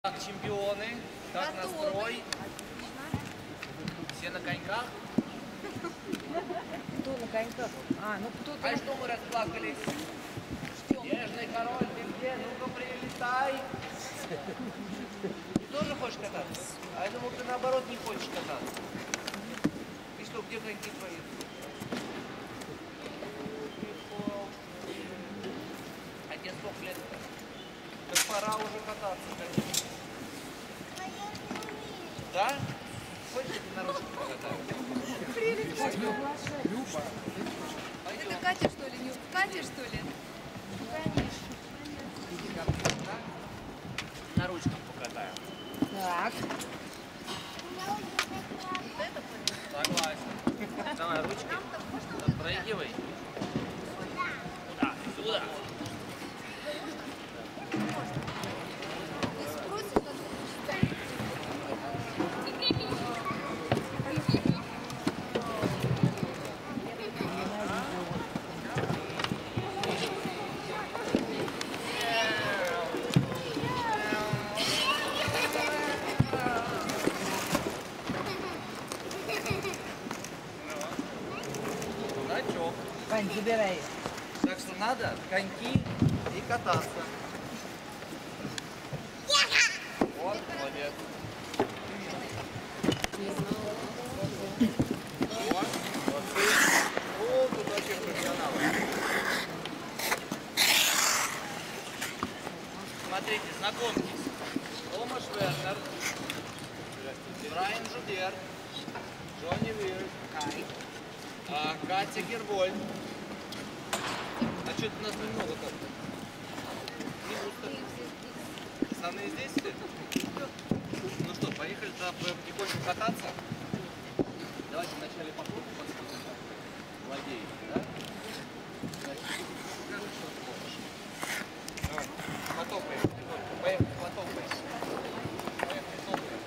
Как чемпионы, как настрой? Все на коньках? Кто на коньках? Кто-то... А что мы расплакались? Снежный король, ты где? Ну-ка прилетай. Ты тоже хочешь кататься? А я думал, ты наоборот не хочешь кататься. Ты что, где коньки твои? А тебе сколько лет? Так пора уже кататься, конечно. Да? Хочешь, я на ручке покатаю? Люба. Это Катя, что ли? Не Катя, что ли? Иди ко мне, да? На ручках покатаю. Так. Согласен. Давай, ручки. Проигивай. Куда? Сюда. Значок. Вань, забирай. Так что надо коньки и кататься. Вот, молодец. Вот, молодцы. О, тут вообще профессионалы. Смотрите, знакомьтесь. Томаш Вернер, Брайан Жубер, Джонни Вир, Катя Гервольд. А что-то нас немного как-то. Не густо. Основные здесь все? Ну что, поехали туда потихоньку кататься. Давайте вначале попробуем, посмотрим, как владеете, да? Значит, покажи, что ты можешь. Давай, потопаем. Поехали, потопаем. Поехали, топаем.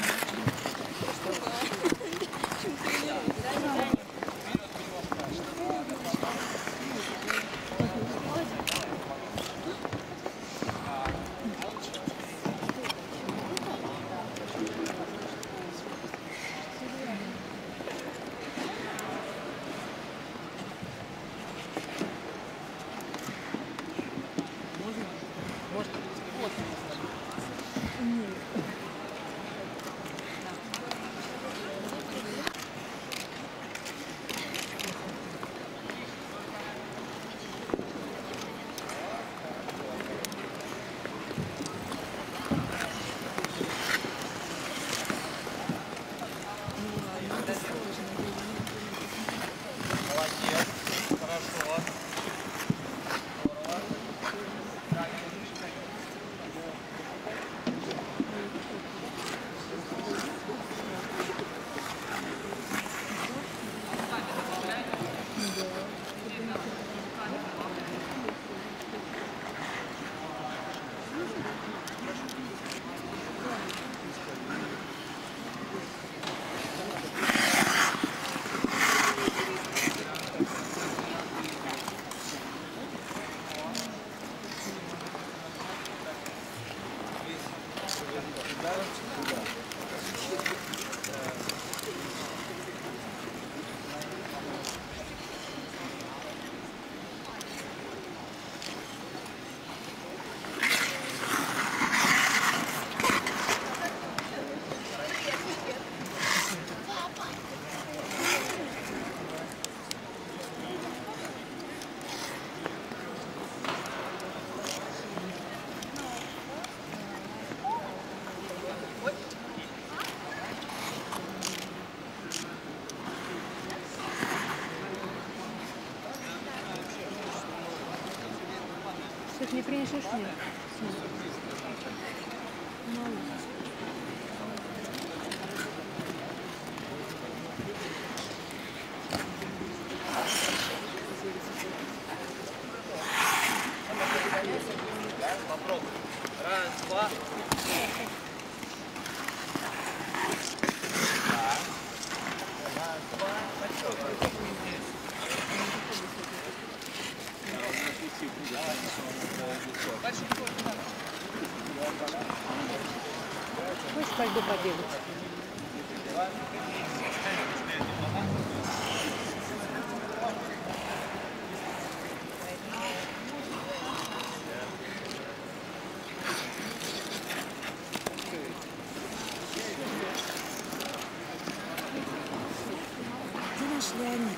Молодец, хорошо. Здорово. Так, Что ты не принесешь мне? попробуй. Раз, два. Да. Раз, два. Подчеркивай. Дальше не надо. Хочешь пойду побегать? Где наш Леонид?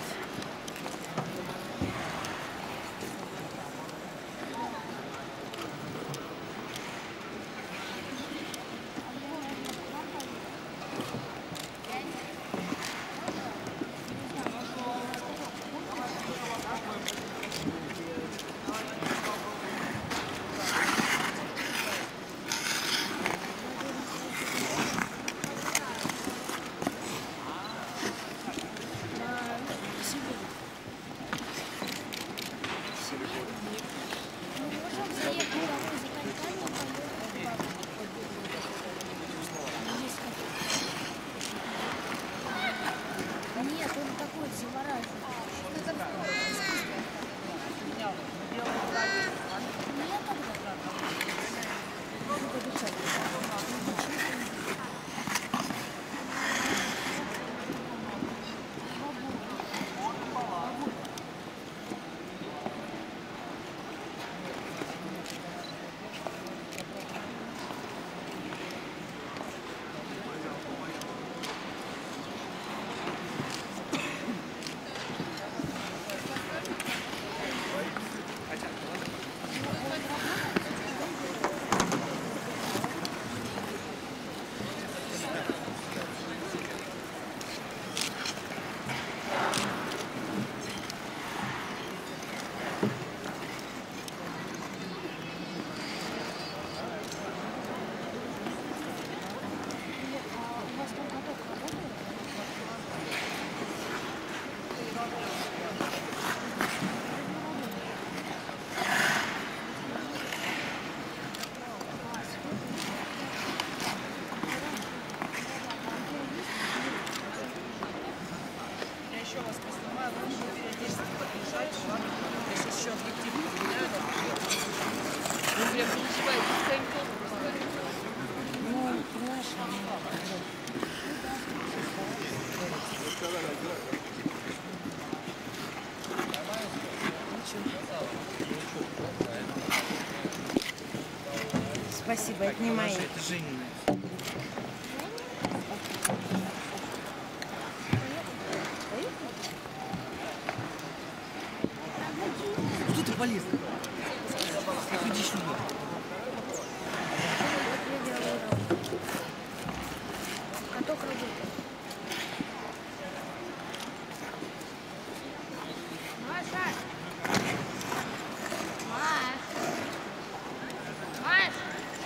Нет, он такой завораживает. Я еще вас поснимаю, лучше периодически подъезжать, если еще объектив поменяю, Вы прям переживаете с коньком. Ну, понимаешь, спасибо, это не мои. Это Женина. Что ты полез? Иди сюда. Каток работает. Маша! Маш! Маш!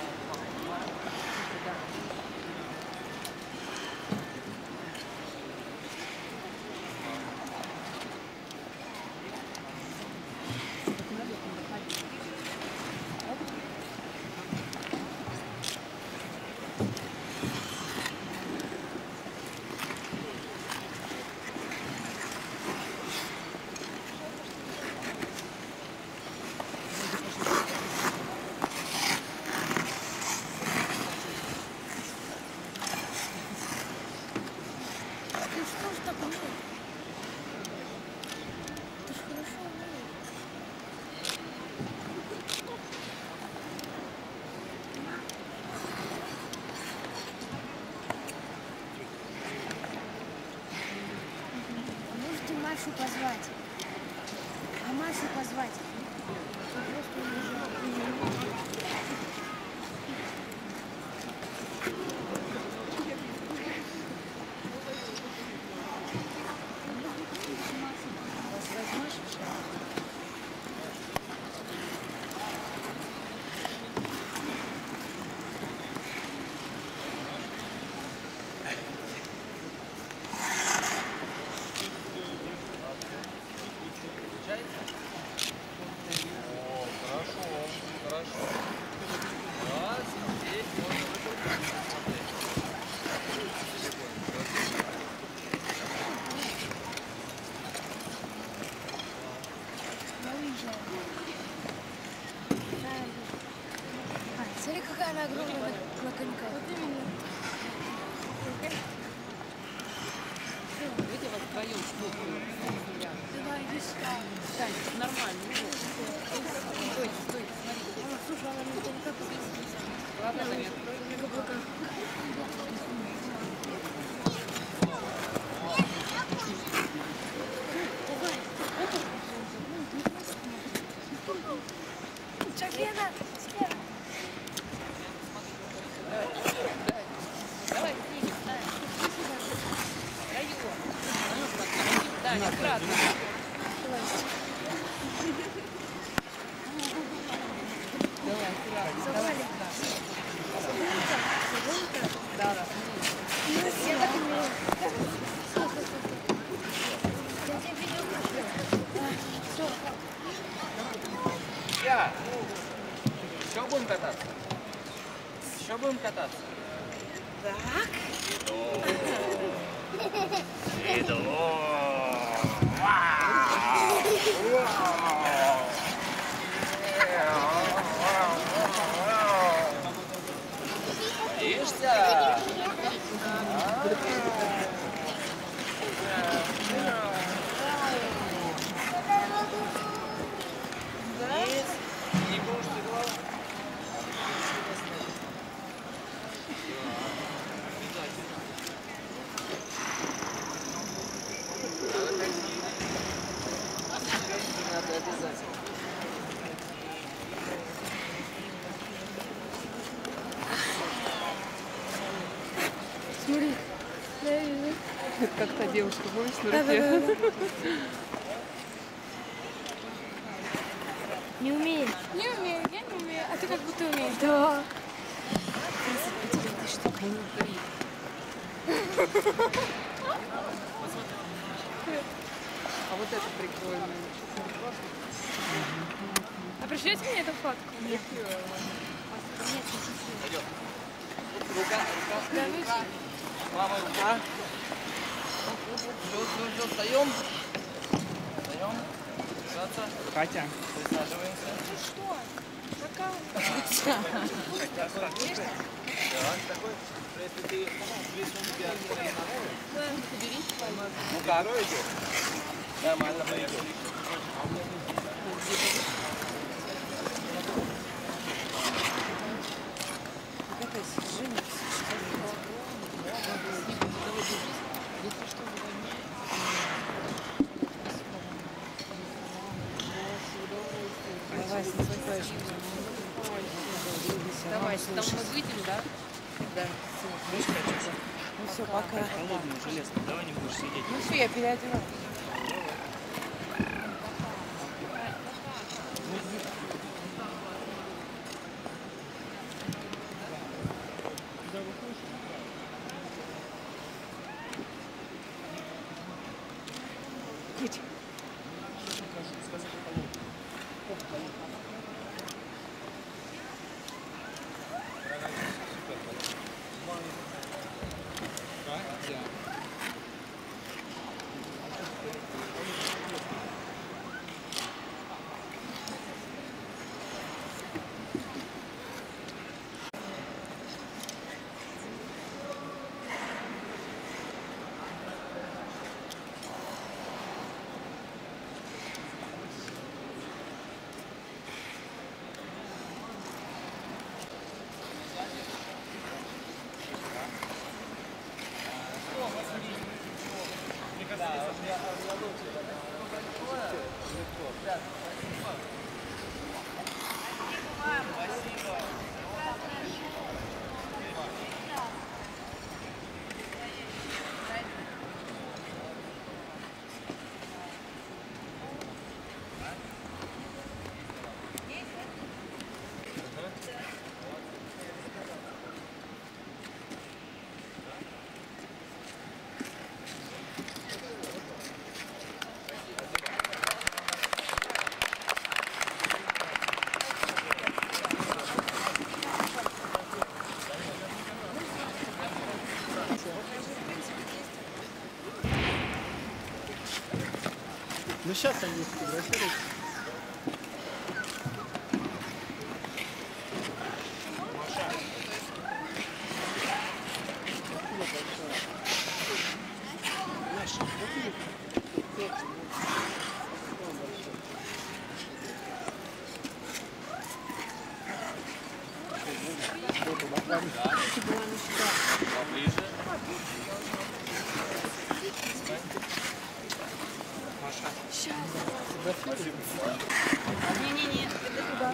Ты что ж так умеешь? Ты ж хорошо умеешь. А можете Машу позвать? А Машу позвать? Я просто уезжаю. вас возьмешь? Получается? Да, не кратко. Давай, давай. Да, да. Я так умею. Я тебе видео все. Я. Еще будем кататься? Еще будем кататься? Так. Иду. Боишься? Нет, не будешь ты голову. Надо обязательно. Смотри. Да, я вижу. Как та девушка, помнишь, на руке? Не умеешь. Не умею, я не умею. А ты как будто умеешь. Да. А вот это прикольно. А пришлете мне эту фотку? Нет. Пойдем. Рука, Да, ну рука. Мама, рука. Все, встаем. Встаем. Держаться. Катя. Присаживаемся. что? Пока. Да, такой, что если ты две сумки откроешь на новый, Да, убери. ну как? Нормально поехали. Какая Женя? Давай, наступаешь. Давай, там мы выйдем, да? Да. Ну все, пока. Холодную железку. Давай не будешь сидеть. Ну все, я переодеваюсь. Ну сейчас они сфотографируют. Поближе. Не-не-не, это туда.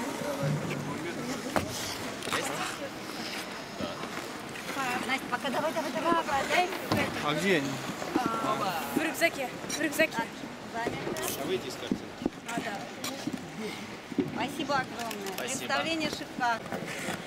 Настя, пока давай. А где они? В рюкзаке. В рюкзаке. А выйти из картинки. А, да. Спасибо огромное. Спасибо. Представление шикарное.